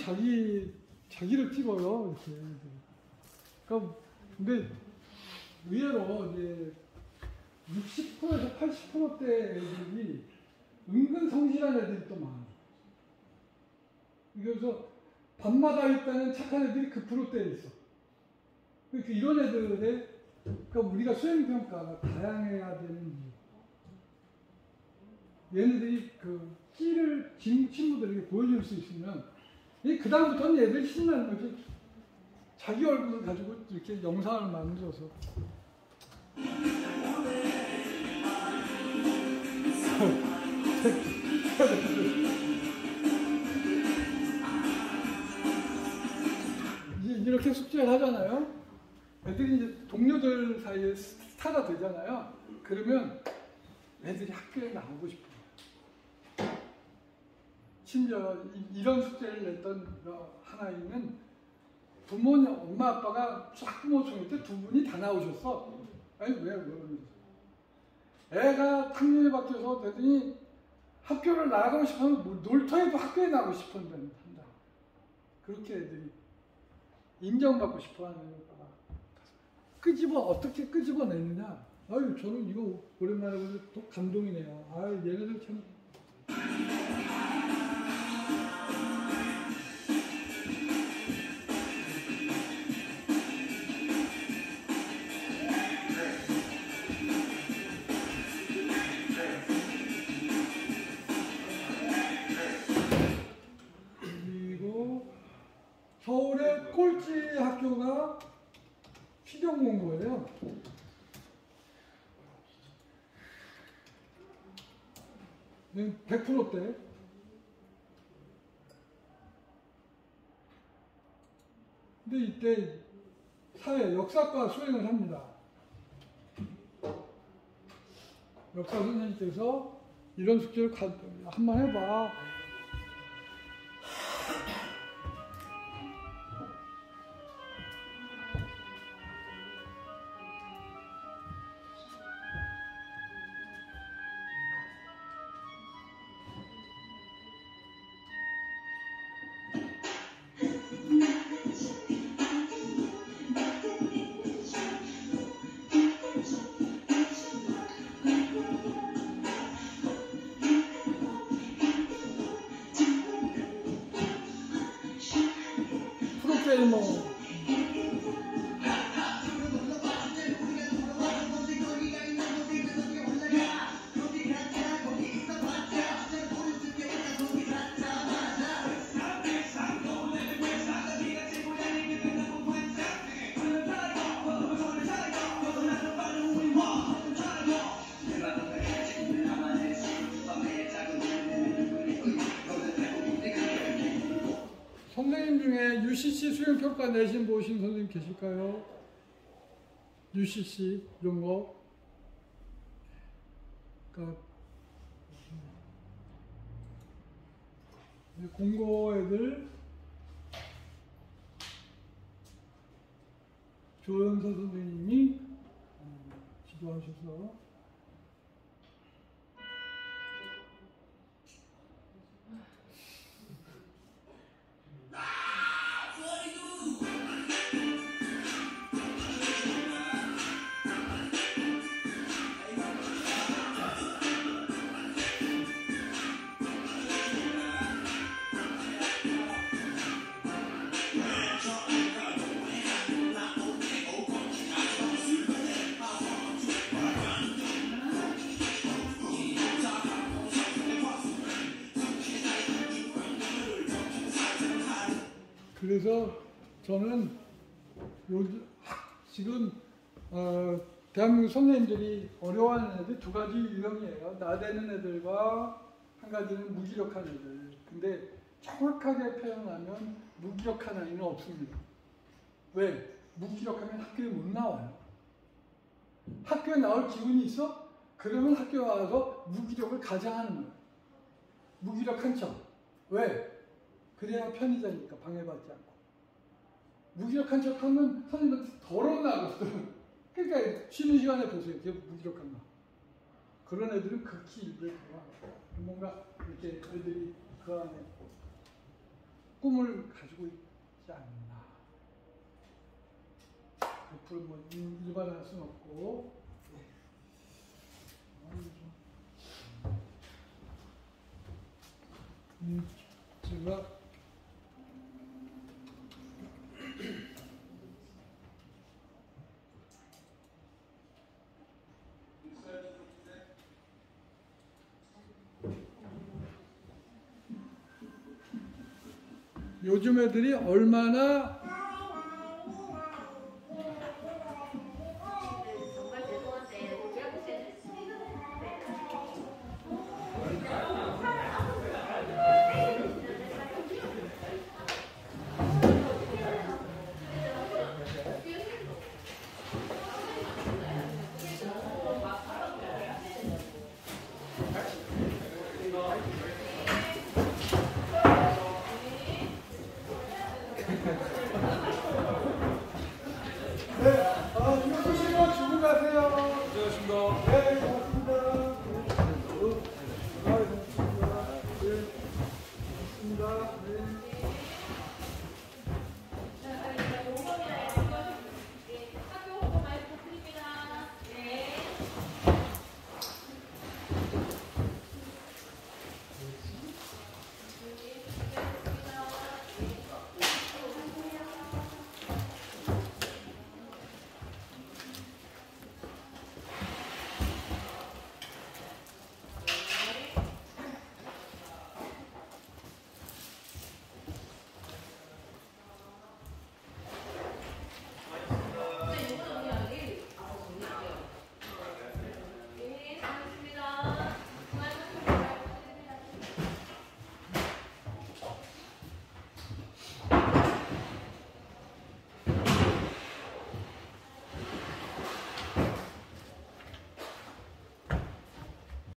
자기를 찍어요. 이렇게. 그러니까, 근데 의외로 이제 60%에서 80%대 애들이 은근 성실한 애들이 또 많아. 그래서 밤마다 있다는 착한 애들이 그 프로대에 있어. 그러니까 이런 애들의, 그러니까 우리가 수행평가가 다양해야 되는 이유. 얘네들이 그 끼를 친구들에게 보여줄 수 있으면, 그 다음부터는 얘들 신나는 거지. 자기 얼굴을 가지고 이렇게 영상을 만들어서. 이렇게 숙제를 하잖아요. 애들이 이제 동료들 사이에 스타가 되잖아요. 그러면 애들이 학교에 나오고 싶어요. 심지어 이런 숙제를 냈던 한 아이는 부모님, 엄마 아빠가 학부모 총회 때 두 분이 다 나오셨어. 아니 왜 그러면서 애가 학년이 바뀌어서 되더니 학교를 나가고 싶으면 놀토해도 학교에 나가고 싶은데 한다. 그렇게 애들이 인정받고 싶어하는 거가 어떻게 끄집어내느냐. 아유 저는 이거 오랜만에 보는데 또 감동이네요. 아유 얘네들 참. 서울의 꼴찌 학교가 피경공고예요. 네, 100%대. 근데 이때 역사과 수행을 합니다. 역사 선생님께서 이런 숙제를 한번 해봐. 선생님 중에 UCC 수행평가 내신 보신 선생님 계실까요? UCC 이런 거. 그러니까 공고 애들 조연서 선생님이 지도하셔서 그래서 저는 지금 대한민국 선생님들이 어려워하는 애들이 두 가지 유형이에요. 나대는 애들과 한 가지는 무기력한 애들. 근데 정확하게 표현하면 무기력한 아이는 없습니다. 왜? 무기력하면 학교에 못 나와요. 학교에 나올 기운이 있어? 그러면 학교에 와서 무기력을 가장하는 거예요. 무기력한 척. 왜? 그래야 편의자니까 방해받지 않고. 무기력한 척하면 선생님한테 덜어나거든. 그러니까 쉬는 시간에 보세요. 그게 무기력한가. 그런 애들은 극히 일부에 뭔가 이렇게 애들이 그 안에 꿈을 가지고 있지 않나. 100% 뭐 일반화할 수는 없고. 제가 요즘 애들이 얼마나